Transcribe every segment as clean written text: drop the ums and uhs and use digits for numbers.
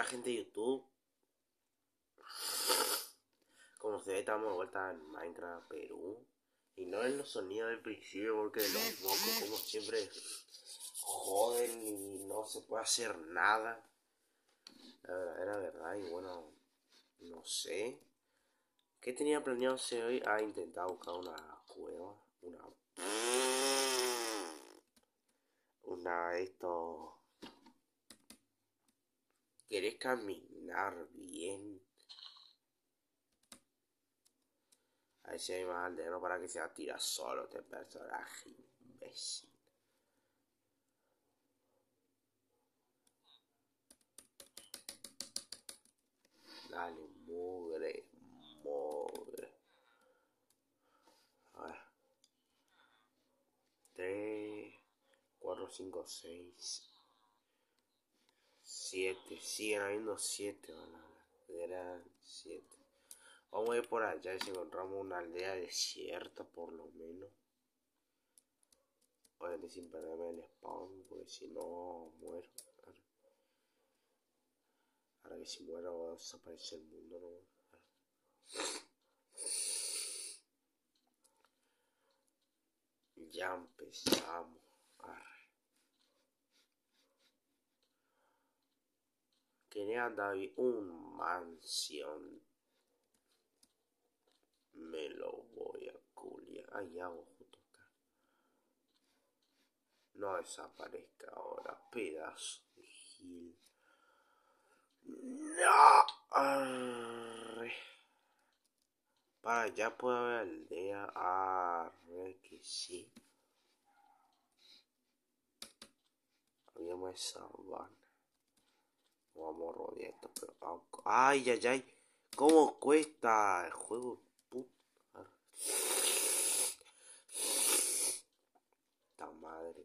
gente de YouTube. Como se ve, estamos de vuelta en Minecraft Perú. Y no en los sonidos del principio, porque los mocos, como siempre, joden y no se puede hacer nada. La verdadera verdad, y bueno, no sé. ¿Qué tenía planeado hacer hoy? Intentar buscar una cueva. Esto. ¿Querés caminar bien? A ver si hay más aldeano para que se tira solo este personaje imbécil. Dale, mugre. A ver. 3, 4, 5, 6, 7. Siguen habiendo 7, eran 7. Vamos a ir por allá y si encontramos una aldea desierta por lo menos. Obviamente sin perderme el spawn, porque si no muero. Ahora que si muero va a desaparecer el mundo, ¿no? Ya empezamos. Quería andar un mansión. Me lo voy a culiar. Hay agua justo acá. No desaparezca ahora, pedazo de gil. No. Arre. Para allá puede haber aldea. Arre que sí. Habíamos esa sabana. Vamos a rodear esto, pero. Ay, ay, ay. ¿Cómo cuesta el juego? Puta madre.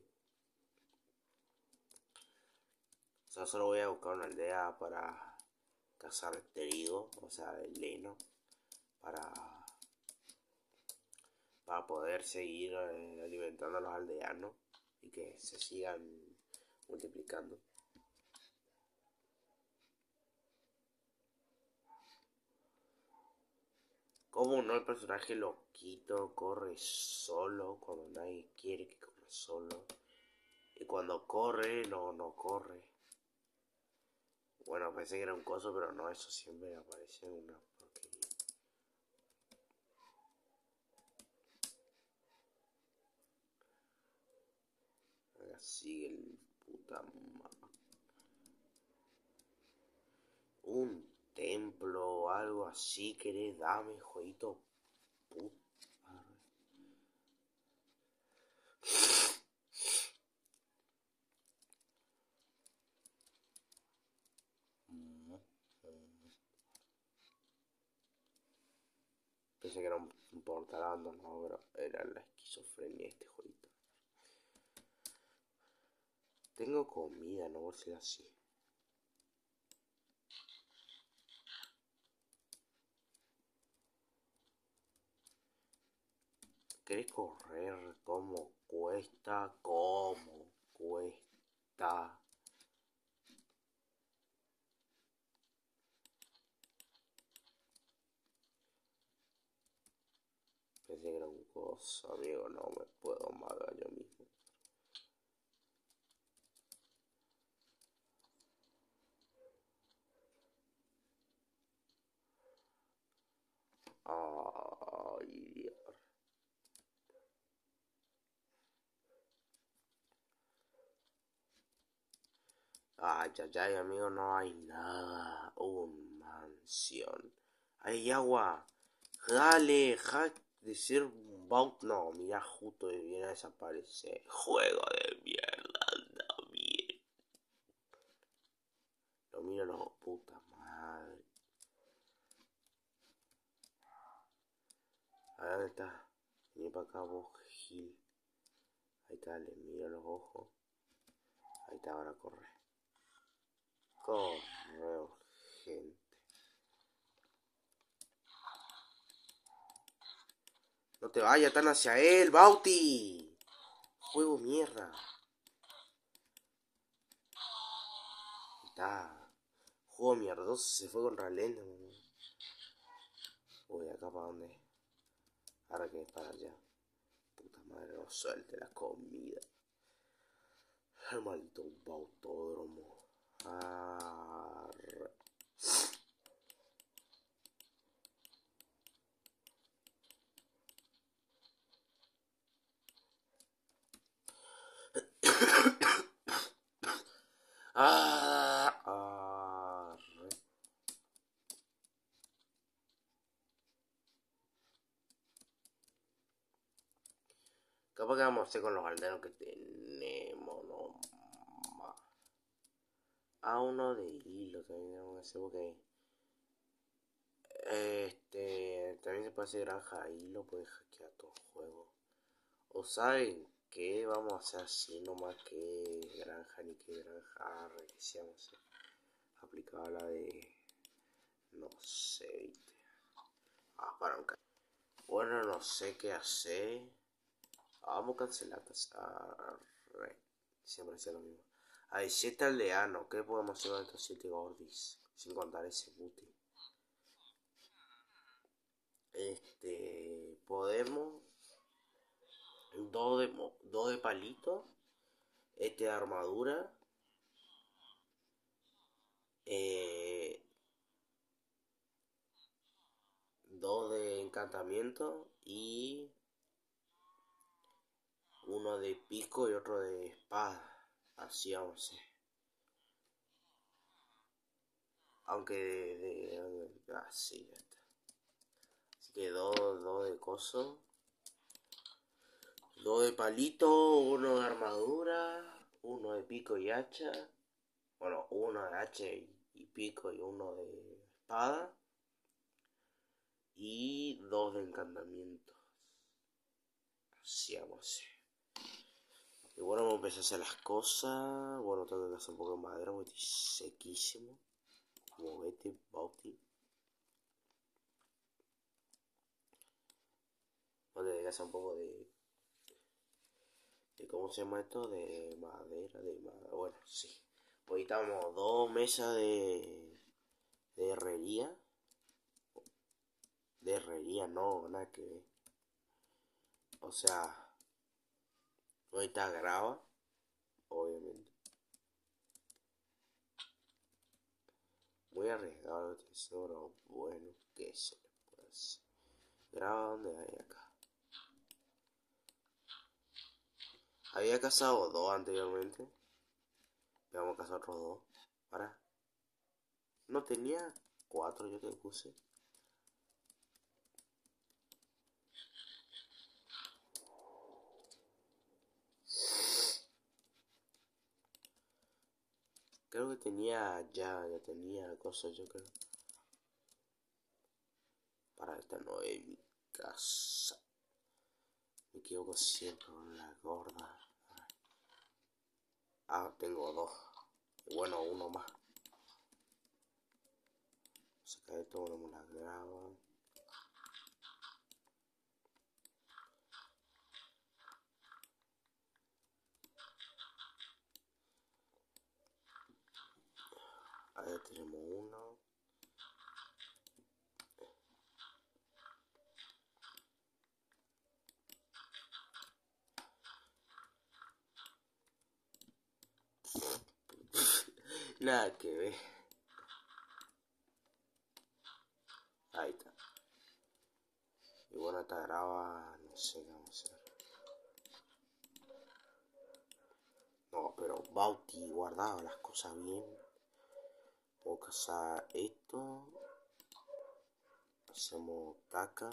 O sea, solo voy a buscar una aldea para cazar trigo, o sea, el heno, para poder seguir alimentando a los aldeanos y que se sigan multiplicando. Como no, el personaje loquito corre solo cuando nadie quiere que corra solo. Y cuando corre, no corre. Bueno, pensé que era un coso, pero no, eso siempre aparece en una porquería. Acá sigue el puta madre. Un templo o algo así, querés dame, jueguito. Puta. Pensé que era un portal abandonado, pero era la esquizofrenia de este jueguito. Tengo comida, no voy a ser así. ¿Querés correr? ¿Cómo cuesta? ¿Cómo cuesta? Pensé que era un coso, amigo, no me puedo matar yo mismo. Ay, Dios. Ay, ay, amigo, no hay nada. Un mansión. Hay agua. Dale, de ser un bout. No, mira, justo viene a desaparecer. Juego de mierda, anda bien. Lo miro, no, puta madre. A ver, ¿dónde está? Vení para acá, vos, Gil. Ahí está, le miro los ojos. Ahí está, ahora corre. Corre, urgente. No te vayas tan hacia él, Bauti. Juego mierda. Ahí está. Juego mierdoso, se fue contra el Enderman. Uy, acá para dónde. Ahora que es para allá. Puta madre, no suelte la comida. El maldito autódromo. Arre. Arre. Capaz que vamos a hacer con los aldeanos que tenemos, no más. Uno de hilo también vamos a hacer porque también se puede hacer granja de hilo, puede hackear todo el juego. O saben que vamos a hacer así nomás que granja ni que granja requisiamos aplicada la de no sé, ¿viste? Para un bueno, no sé qué hacer. Vamos a cancelar. Siempre sea lo mismo. Hay 7 aldeanos. ¿Qué podemos hacer con estos 7 gordis? Sin contar ese booty. Podemos. Dos de palito. De armadura. Dos de encantamiento. Y uno de pico y otro de espada. Así vamos a hacer. Aunque así ya está. Así que dos de coso. Dos de palito, uno de armadura, uno de pico y hacha. Bueno, uno de hacha y pico y uno de espada. Y dos de encantamientos. Así vamos a hacer. Y bueno, vamos a empezar a hacer las cosas. Bueno, tengo que hacer un poco de madera porque estoy sequísimo. Como vete, Bauti. Voy a tener que hacer un poco de ¿cómo se llama esto? De madera, bueno, sí. Hoy estamos 2 mesas de herrería. De herrería, no, nada que ver. O sea, hoy está grava, obviamente. Muy arriesgado el tesoro, bueno, ¿qué se le puede hacer? Grava donde hay acá. Había cazado 2 anteriormente. Vamos a cazar otros 2. Para. No tenía 4 yo que puse. Creo que tenía ya tenía cosas yo creo. Para esta no es mi casa. Me equivoco siempre con la gorda. Tengo 2. Y bueno, uno más. Saca esto, ponemos la grava. Ahí tenemos uno. Nada que ver. Ahí está. Y bueno, esta grava, no sé qué vamos a hacer. No, pero Bauti guardaba las cosas bien. Puedo cazar esto. Hacemos caca.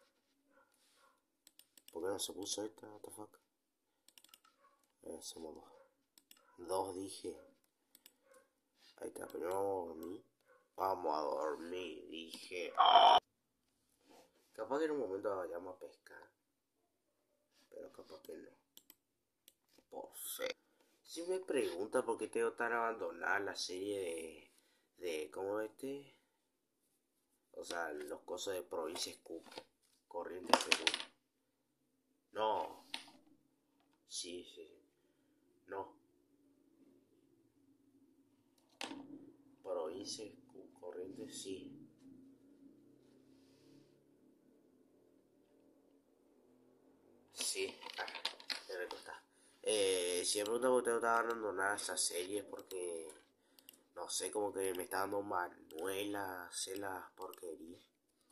¿Por qué no se puso esta? What the fuck? Hacemos 2. 2 dije. Ahí está, pero vamos a dormir. Vamos a dormir, dije. Capaz que en un momento vayamos a pescar. Pero capaz que no. Por fe. Si me pregunta por qué tengo tan abandonada la serie de ¿cómo o sea, los cosas de Provincia Scoop. Corrientes Perú. No. Sí. No. dice corriente, sí. Sí, me recuerda. Si me preguntan por qué no estaba dando nada a esa serie, porque no sé, como que me está dando Manuela hacer las porquerías.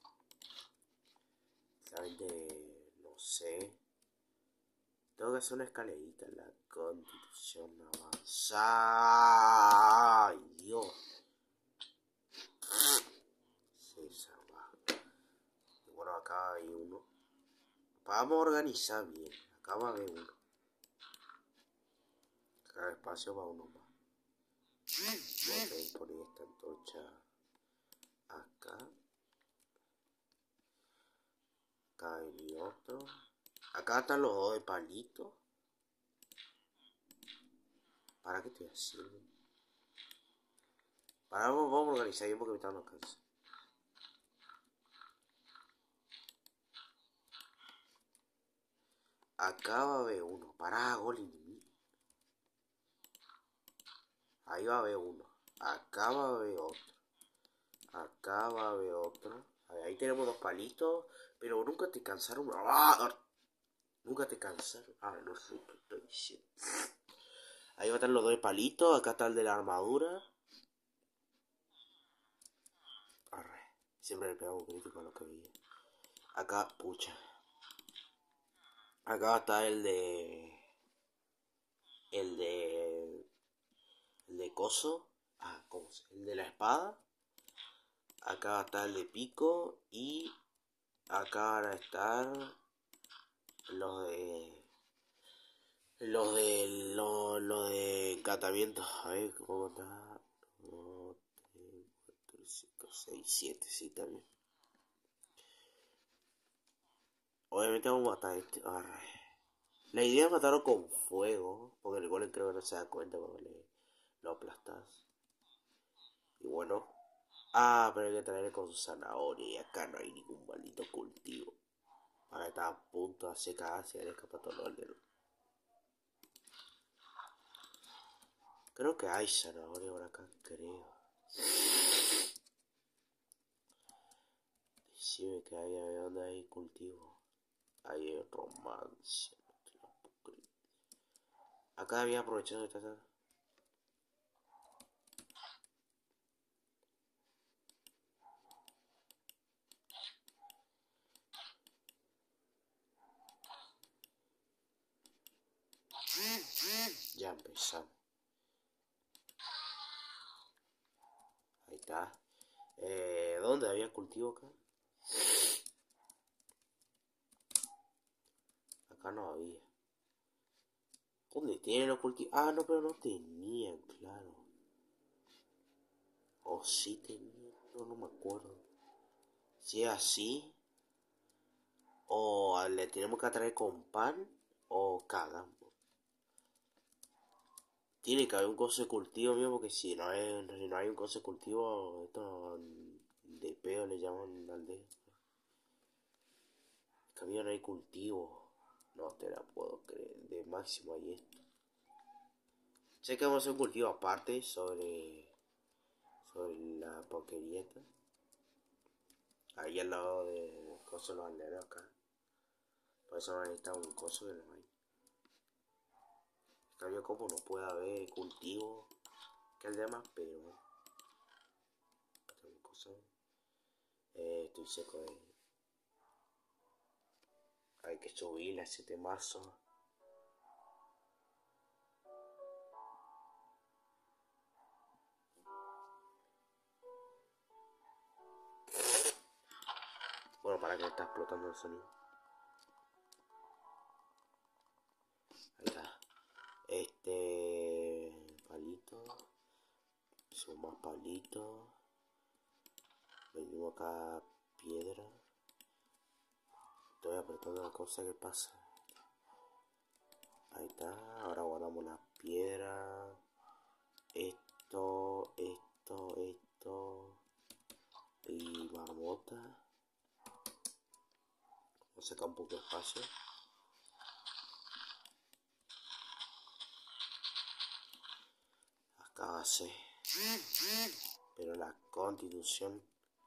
Realmente, no sé. Tengo que hacer una escalerita en la Constitución avanzada. ¡Ay, Dios! César, va. Y bueno, acá hay uno. Vamos a organizar bien. Acá va a haber uno. Acá hay espacio para uno más. Voy a poner esta antorcha acá. Acá hay otro. Acá están los dos de palito. ¿Para qué estoy haciendo? Vamos a organizar bien porque me están dando cansa. Acá va a haber uno. Pará, Golem. Ahí va a haber uno. Acá va a haber otro. Acá va a haber otro. Ahí tenemos dos palitos. Pero nunca te cansaron. ¡Ah! Nunca te cansaron. No sé qué estoy diciendo. Ahí va a estar los dos palitos. Acá está el de la armadura. Arre. Siempre le pegamos crítico a lo que veía. Acá, pucha. Acá va a estar el de. El de. El de coso. ¿Cómo se? El de la espada. Acá va a estar el de pico. Y acá van a estar los de. Los de encantamiento. A ver cómo está. 1, 3, 4, 5, 6, 7. Sí, también. Obviamente vamos a matar a este. Arre. La idea es matarlo con fuego. Porque el golem creo que no se da cuenta cuando lo aplastas. Y bueno. Pero hay que traerle con zanahoria. Y acá no hay ningún maldito cultivo. Ahora está a punto de hacer cagarse el escapatologio. Creo que hay zanahoria por acá, creo. Decime que hay, a ver dónde hay cultivo. Ahí hay romance. No te lo puedo creer. Acá había aprovechado esta. Ya empezamos. Ahí está. ¿Dónde había cultivo acá? Acá no había. ¿Dónde tienen los cultivos? No, pero no tenían, claro. O sí tenían, no me acuerdo. Si es así, o le tenemos que traer con pan, o cagamos. Tiene que haber un coso de cultivo mío, porque si no hay un coso de cultivo, esto de pedo le llaman aldea. Es que había no hay cultivo. No te la puedo creer. De máximo hay esto. Sé que vamos a hacer un cultivo aparte sobre la porquería esta. Ahí al lado de coso de los aldeanos acá. Por eso necesita un coso de no hay. Cambio como no puede haber cultivo que el demás, pero tengo cosas. Estoy seco de. Hay que subirle a ese temazo. Bueno, para que está explotando el sonido. Ahí está. Palito. Son más palitos. Venimos acá piedra. Estoy apretando la cosa que pasa. Ahí está. Ahora guardamos la piedra. Esto. Y marmota. Vamos a sacar un poco de espacio. Acá va a ser. Pero la Constitución...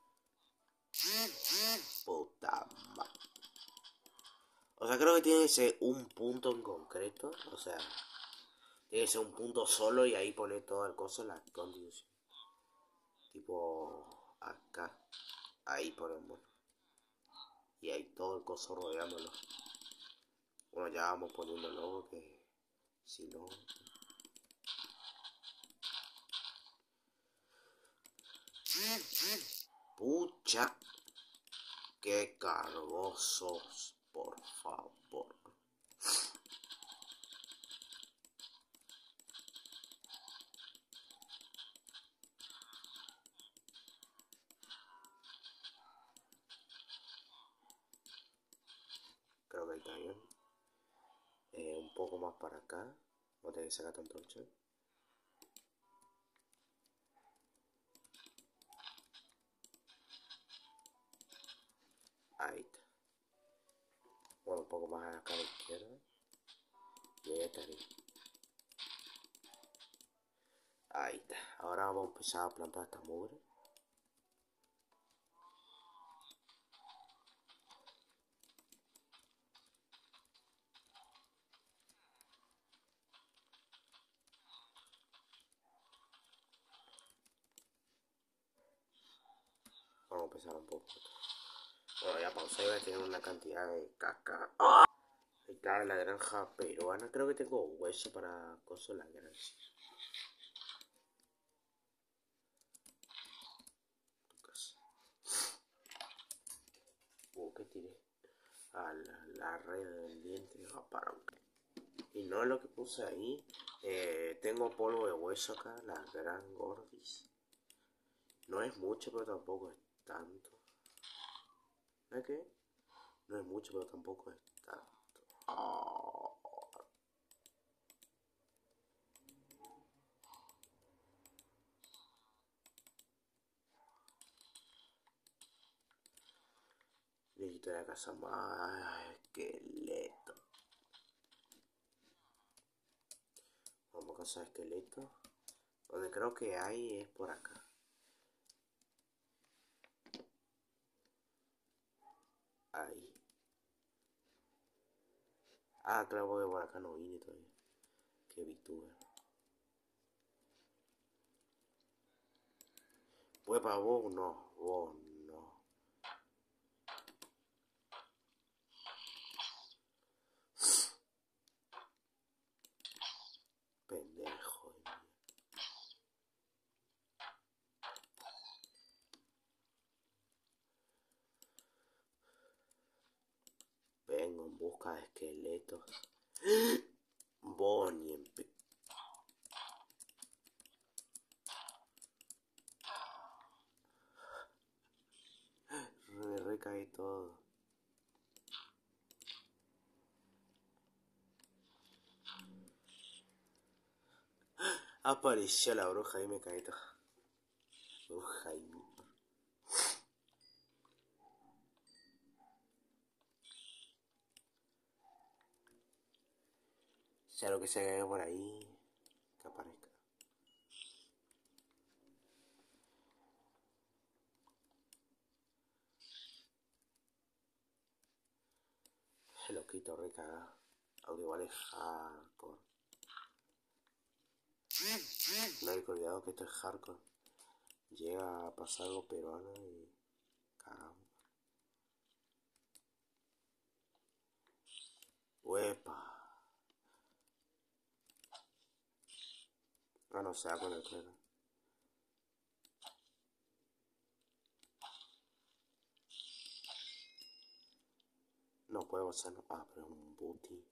Puta madre. O sea, creo que tiene que ser un punto en concreto. O sea, tiene que ser un punto solo y ahí poner todo el coso en la Constitución. Tipo acá. Ahí ponemos. Y ahí todo el coso rodeándolo. Bueno, ya vamos poniéndolo porque si no... Pucha, qué cargosos, por favor. Creo que ahí está bien. Un poco más para acá. No te que sacar tanto ancho. Ahí está. Bueno, un poco más acá a la izquierda. Y ahí estaría. Ahí está. Ahora vamos a empezar a plantar esta mugre. Vamos a empezar un poco. Bueno, ya pausé, voy a tener una cantidad de caca. Ahí está la granja peruana. Creo que tengo hueso para coso la granja. ¿Qué tiré? A la red del diente para. Y no es lo que puse ahí. Tengo polvo de hueso acá, la gran gordis. No es mucho, pero tampoco es tanto. ¿Sabes qué? No es mucho, pero tampoco es tanto. Oh. Necesito la casa más esqueleto. Vamos a cazar esqueleto. Donde creo que hay es por acá. Ahí. Ah, claro, porque por acá no vine todavía. Qué VTuber. Pues para vos no. Vos no. Pendejo. Vengo en busca de esqueletos. Bonnie en me recaí todo. Apareció la bruja y me caí todo. Bruja y... sea lo que se caiga por ahí, que aparezca. Se lo quito recagado. Aunque igual es hardcore. No hay que olvidar que esto es hardcore. Llega a pasar algo peruano y cagamos. ¡Uepa! Ah, no se da con el claro. No puedo pasar. Ah, pero es un booty.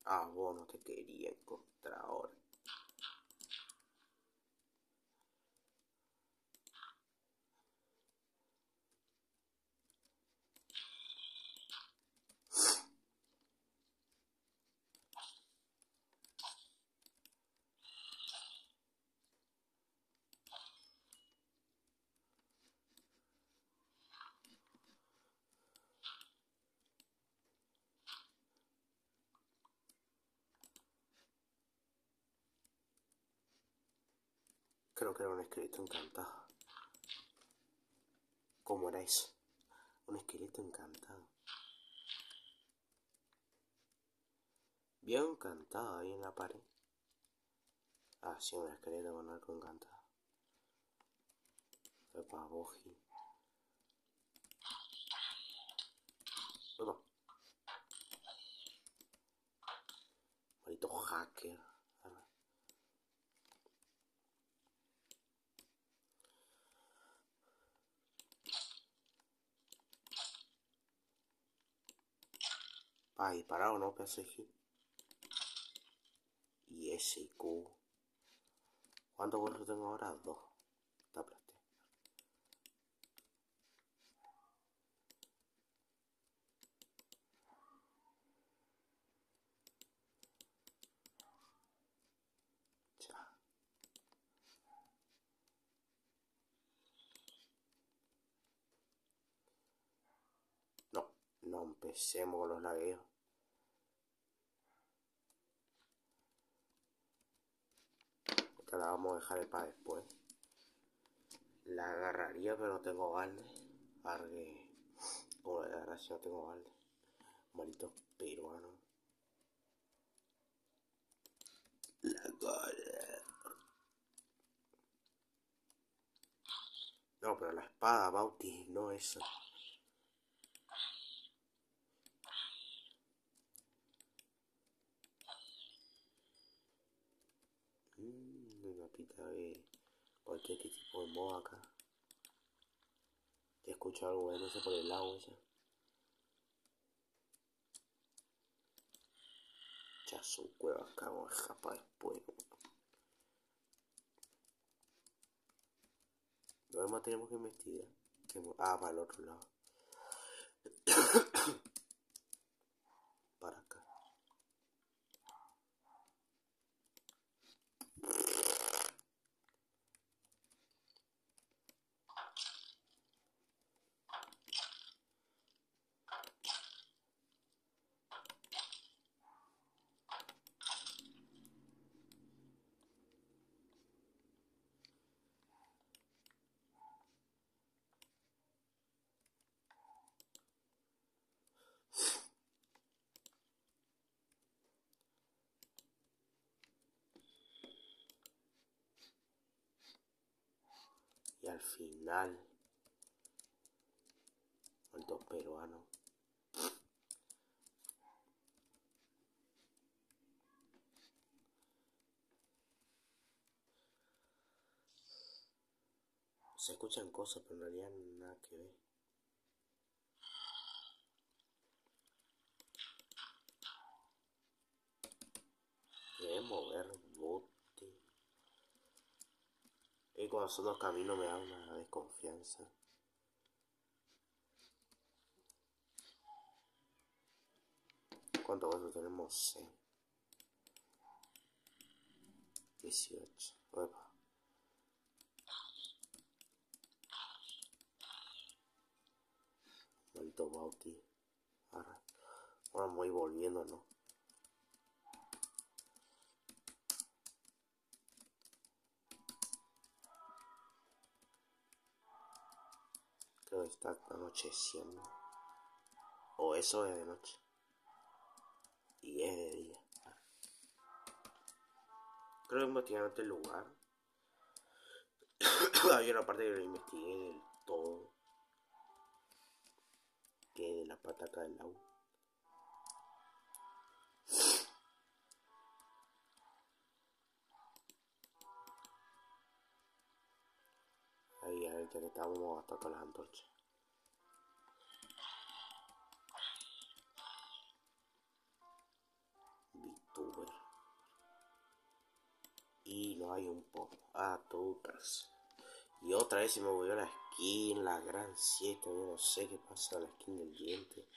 Ah, vos no te quería encontrar ahora. Creo que era un esqueleto encantado. ¿Cómo era eso? Un esqueleto encantado. Bien encantado ahí en la pared. Ah, sí, un esqueleto con arco encantado. Epa, boji. No. Maldito hacker. Ah, disparado, ¿no? Pedazo de hit. Y ese cubo. ¿Cuántos huesos tengo ahora? 2. Te aplasté. Ya. No, no empecemos con los lagueos. Esta la vamos a dejar para después. La agarraría, pero no tengo balde. Argue. Como la agarrar si no tengo balde. Maldito peruano. La cara. No, pero la espada, Bauti, no eso. Una pita de cualquier tipo de modo acá. Te escucho algo moviéndose por el lago ese. Ya su cueva acá, vamos a dejar para después. Lo demás tenemos que investigar. Ah, para el otro lado. Para acá. Y al final, maldito peruano. Se escuchan cosas, pero en realidad nada que ver. Debemos mover bote. Y cuando son los caminos me da una desconfianza. ¿Cuántos huesos tenemos? 6. 18. Uepa. Maldito Bauti. Ahora me voy volviendo, ¿no? Creo que está anocheciendo. O eso es de noche. Y es de día. Creo que investigando este lugar. Había una parte que lo investigué del todo. Que de la pataca del agua. Ahí ahorita que estábamos hasta todas las antorchas. no hay un poco. Ah, tutas. Y otra vez se me volvió la skin, la gran 7. Yo no sé qué pasa a la skin del diente.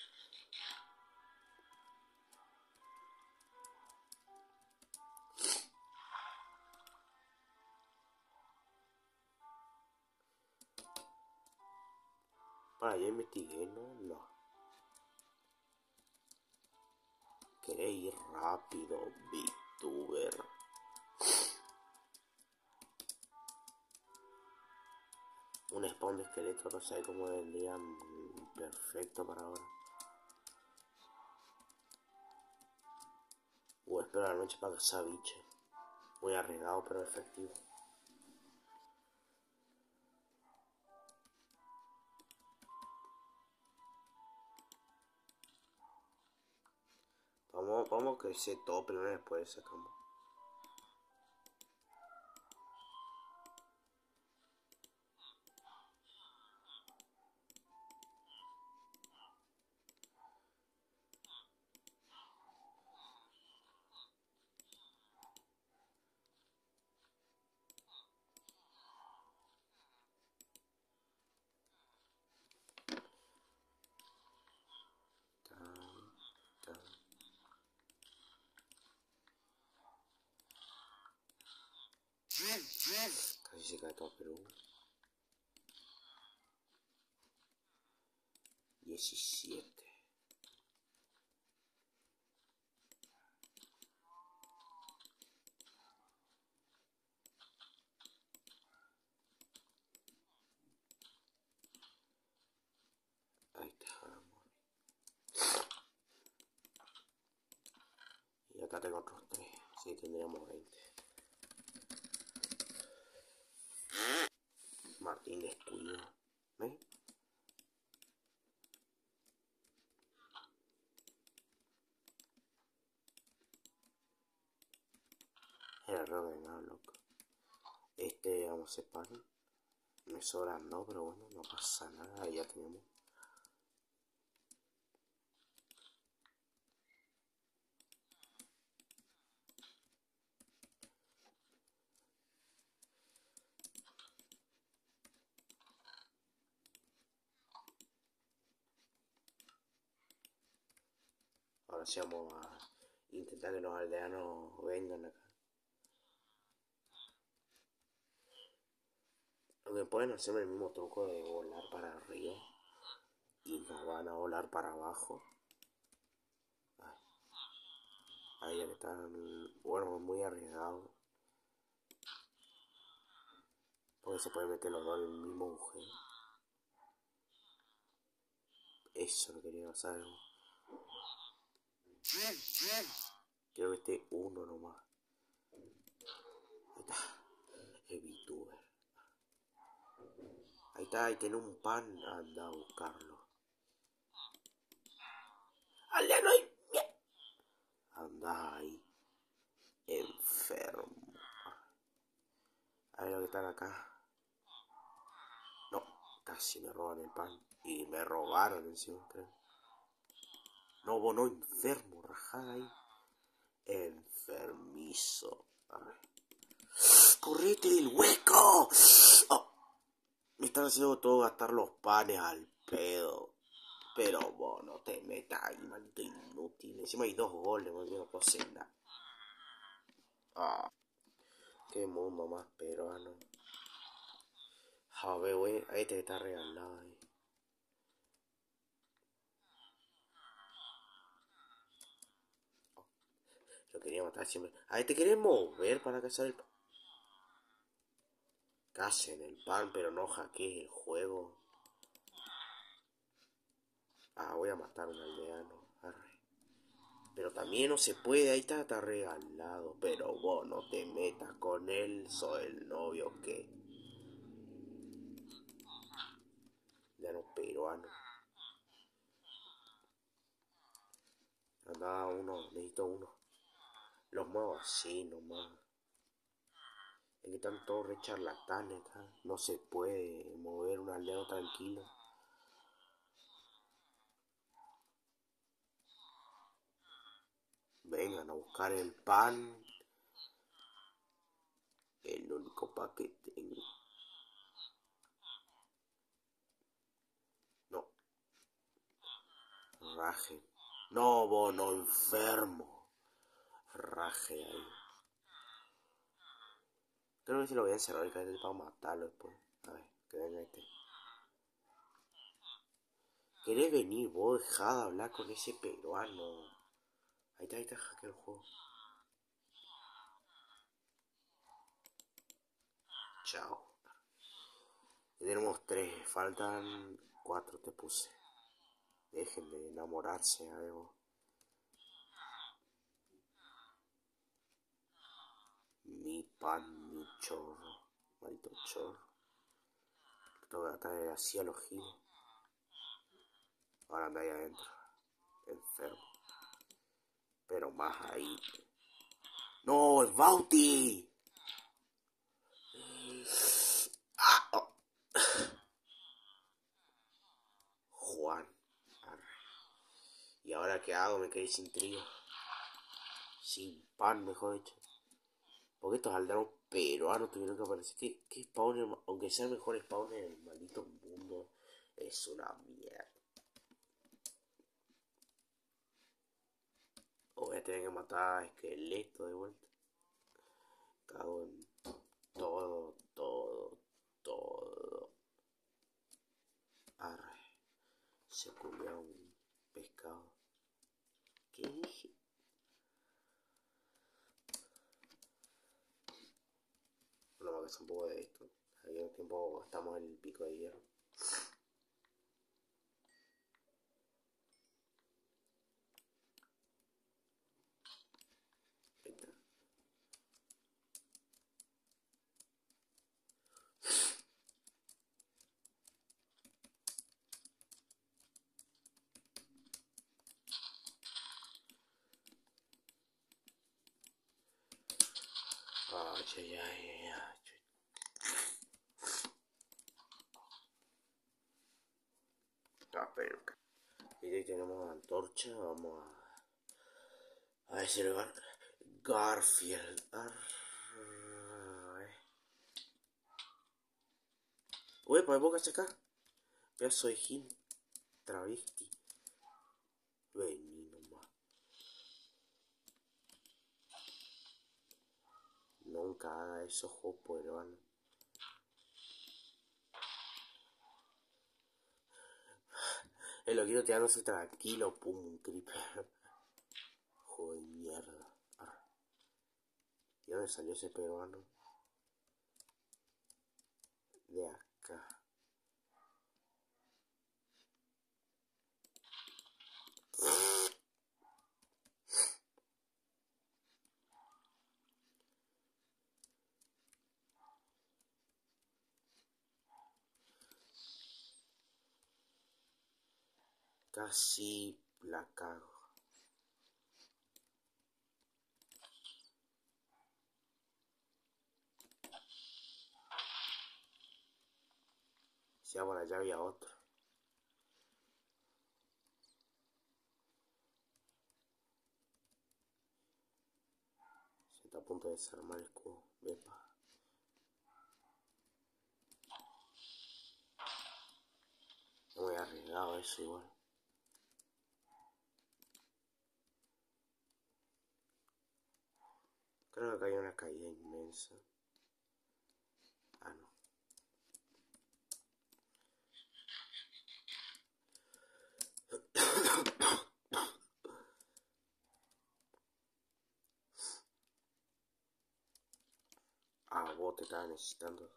Para, ya investigué, ¿no? No. ¿Querés ir rápido, VTuber? Un spawn de esqueleto, no sé cómo vendrían perfecto para ahora. Espero a la noche para cazar bichos. Muy arriesgado pero efectivo. Vamos a crecer todo primero y después sacamos. Casi se cae todo Perú. 17. Ahí está, amor. Y acá tengo otros 3. Sí, tendríamos 20. Martín descuido. ¿Ves? Era re ordenado, loco. Vamos a separar. Me sobran, no, pero bueno, no pasa nada. Ya tenemos. Ahora sí vamos a intentar que los aldeanos vengan acá. Aunque pueden hacerme el mismo truco de volar para arriba. Y nos van a volar para abajo. Ahí ya que están, bueno, muy arriesgado. Porque se puede meter los dos en el mismo agujero. Eso lo quería saber. Quiero que esté uno nomás. Ahí está. El VTuber. Ahí está, ahí tiene un pan. Anda a buscarlo. ¡Aldeano ahí! Anda ahí. Enfermo. A ver lo que están acá. No, casi me roban el pan. Y me robaron encima, creo. No, vos no, enfermo, rajada ahí. Enfermizo. ¡Correte del hueco! Oh, me están haciendo todo gastar los panes al pedo. Pero vos no te metas ahí, maldito inútil. Encima hay 2 goles, yo no puedo hacer nada. Ah, qué mundo más peruano. A ver, güey, ahí te está regalado ahí. Lo quería matar siempre. Ahí te querés mover para cazar el pan. Casen el pan, pero no hackees el juego. Ah, voy a matar a un aldeano. Arre. Pero también no se puede, ahí está regalado. Pero vos no te metas con él, soy el novio que. Ya no peruano. Anda uno, necesito uno. Los muevo así nomás. Es que están todos re charlatanes, no se puede mover un aldeano tranquilo. Vengan a buscar el pan. El único pa' que tengo. No. Raje. No, bono enfermo. Raje ahí. Creo que si lo voy a encerrar y caer para matarlo después. A ver, que venga este. ¿Querés venir vos? Dejá de hablar con ese peruano. Ahí está, hackeé el juego. Chao. Ya tenemos 3, faltan 4 te puse. Dejen de enamorarse de algo. Mi pan, mi chorro. Maldito chorro. Tengo que tratar de así a los giros. Ahora anda ahí adentro. Enfermo. Pero más ahí. ¡No! ¡El Bauti! ¡Ah! Oh. Juan. ¿Y ahora qué hago? Me quedé sin trigo. Sin pan, mejor dicho. Porque estos aldeanos peruanos tuvieron que aparecer. ¿Qué spawner? Aunque sea el mejor spawner del maldito mundo, es una mierda. O voy a tener que matar a esqueleto de vuelta. Cago en todo. Arre. Se comió un pescado. ¿Qué dije? Bueno, vamos a hacer un poco de esto. Aquí un tiempo estamos en el pico de hierro. Ahí está. Ay. Pero y ahí tenemos antorcha. Vamos a ver si lo Garfield. Uy, ¿para boca acá? Pedazo de Jin. Travesti. Vení nomás. Nunca haga esos juegos peruanos. El loquito tirándose tranquilo. Pum, un creeper. Joder, mierda. ¿Y dónde salió ese peruano? De acá. Casi la cago. Si vamos allá había otro. Se está a punto de desarmar el escudo. Vepa. No me he arriesgado a eso igual. Creo que acá hay una caída inmensa. Ah, no. Ah, vos te estaba necesitando.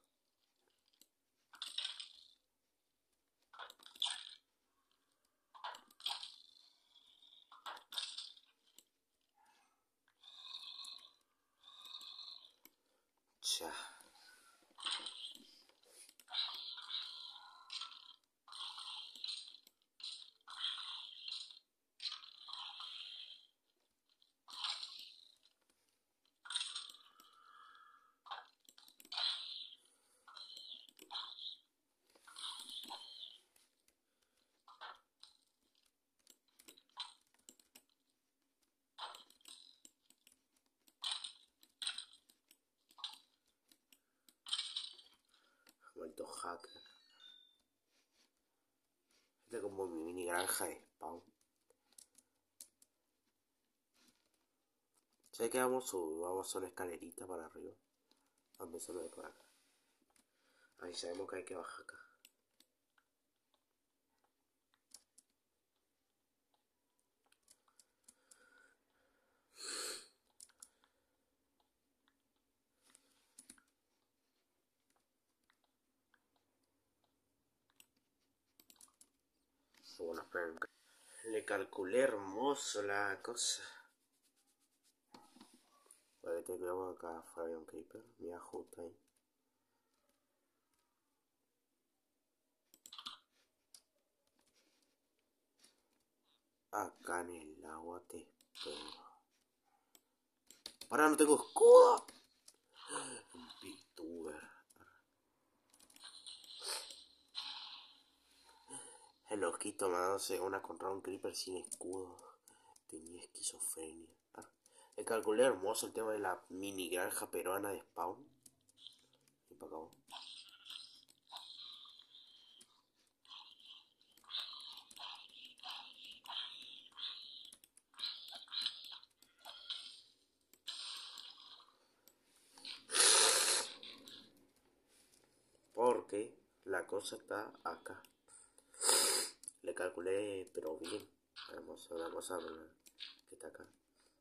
Ya. hacker. Este es como mi mini granja de spawn. Sé que vamos a hacer una escalerita para arriba. Vamos a empezar de por acá. Ahí sabemos que hay que bajar acá. Bueno, esperen. Le calculé hermoso la cosa. Vale, te creo que acá afuera hay un creeper. Mira justo ahí. Acá en el agua te espero. Para, no tengo escudo. Un VTuber. El loquito mandándose una contra un creeper sin escudo. Tenía esquizofrenia. Le calculé hermoso el tema de la mini granja peruana de spawn. Y para acá. Porque la cosa está acá. Le calculé, pero bien. Vamos a ver la cosa que está acá.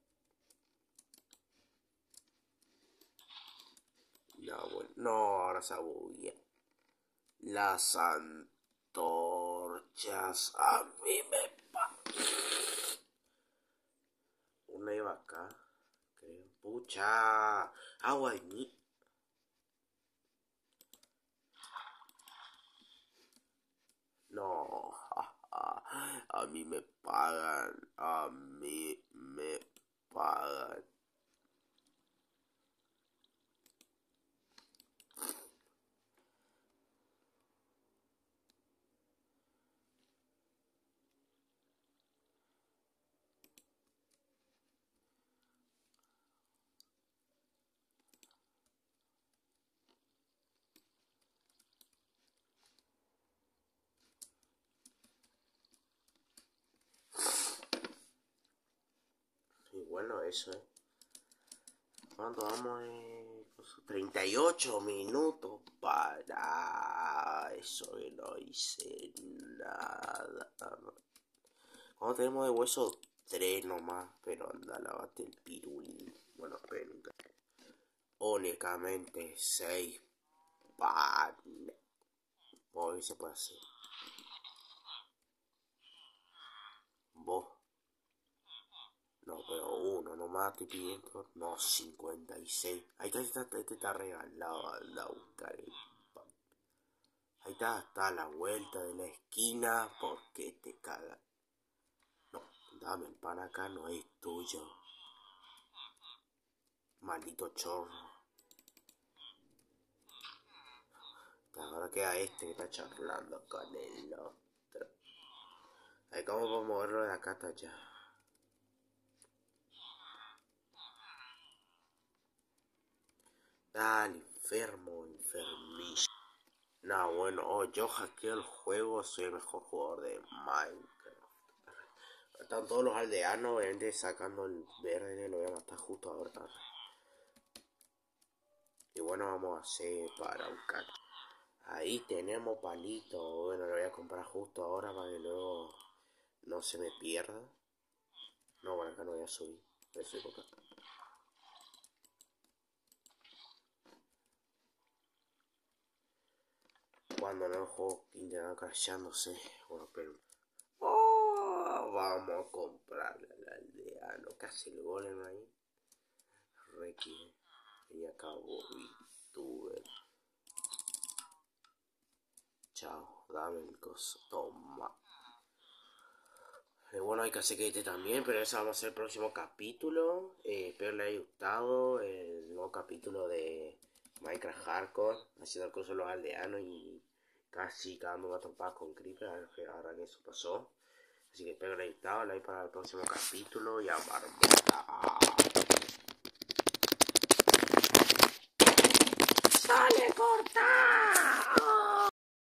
No, bueno. No, ahora se abulla. Las antorchas. A mí me una iba acá, creo. Pucha. Agua de mí. No. A mí me pagan. A mí me pagan. Y bueno, eso, ¿Cuánto vamos? 38 minutos para eso que no hice nada. Cuando tenemos de hueso 3 nomás, pero anda, lavate el pirulín. Bueno, esperen. Únicamente 6 panes. Hoy se puede hacer. Vos. No, pero uno nomás estoy pidiendo. No, 56. Ahí está, este está regalado. Anda a buscar el pan. Ahí está a la vuelta de la esquina. ¿Por qué te cagas? No, dame el pan acá, no es tuyo. Maldito chorro. Ahora queda este que está charlando con el otro. Ahí, ¿cómo puedo moverlo de acá hasta allá? Dale, enfermizo. No, bueno, yo hackeo el juego, soy el mejor jugador de Minecraft. Están todos los aldeanos, obviamente sacando el verde, lo voy a matar justo ahora. Y bueno, vamos a hacer para buscar. Ahí tenemos palito, bueno, lo voy a comprar justo ahora para que luego no se me pierda. No, bueno, acá no voy a subir, voy a subir por acá. Cuando no el juego internet callándose, bueno, pero vamos a comprarle al aldeano, casi el golem ahí. Requi, y acabó VTuber. Chao, dame el coso, toma. Bueno, hay que hacer que este también, pero eso vamos a hacer el próximo capítulo. Espero les haya gustado el nuevo capítulo de Minecraft Hardcore, haciendo el curso de los aldeanos y casi cagando una trompada con Creeper, ahora que eso pasó. Así que espero que les haya gustado, like para el próximo capítulo y a barbeta. ¡Sale, corta!